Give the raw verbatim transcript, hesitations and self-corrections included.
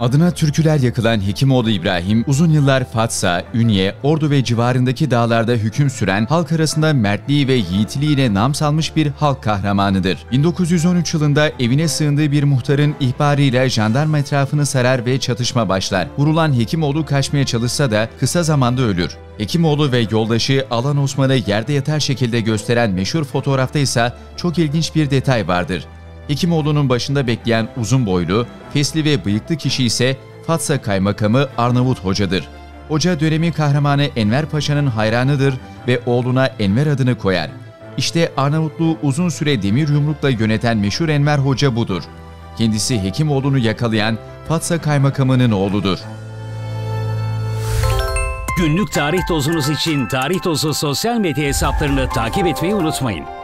Adına türküler yakılan Hekimoğlu İbrahim, uzun yıllar Fatsa, Ünye, Ordu ve civarındaki dağlarda hüküm süren, halk arasında mertliği ve yiğitliğiyle nam salmış bir halk kahramanıdır. bin dokuz yüz on üç yılında evine sığındığı bir muhtarın ihbarıyla jandarma etrafını sarar ve çatışma başlar. Vurulan Hekimoğlu kaçmaya çalışsa da kısa zamanda ölür. Hekimoğlu ve yoldaşı Alan Osman'ı yerde yatar şekilde gösteren meşhur fotoğrafta ise çok ilginç bir detay vardır. Hekimoğlu'nun başında bekleyen uzun boylu, fesli ve bıyıklı kişi ise Fatsa Kaymakamı Arnavut Hoca'dır. Hoca dönemi kahramanı Enver Paşa'nın hayranıdır ve oğluna Enver adını koyar. İşte Arnavutluğu uzun süre demir yumrukla yöneten meşhur Enver Hoca budur. Kendisi Hekimoğlu'nu yakalayan Fatsa Kaymakamı'nın oğludur. Günlük tarih tozunuz için Tarih Tozu sosyal medya hesaplarını takip etmeyi unutmayın.